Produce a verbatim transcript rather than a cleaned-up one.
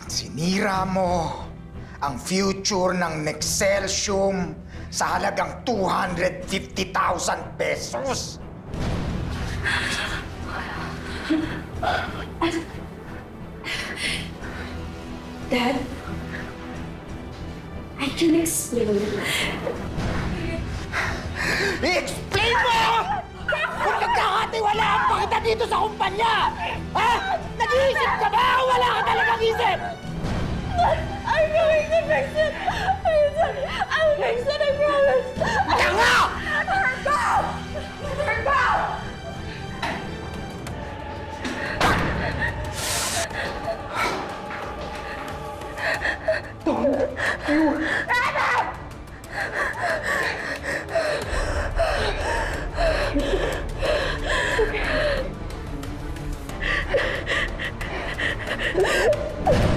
Sinira mo ang future ng Nexcelsium sa halagang two hundred fifty thousand pesos. Dad, I can explain. I-explain mo! Kung nagkakatiwalaan pa kita dito sa kumpanya! Ha? Nag-iisip ka ba o wala ka talagang isip? I'm going to fix it! I'll fix it, I promise! Tanga! Go! Go! Don't you... Anna! Okay.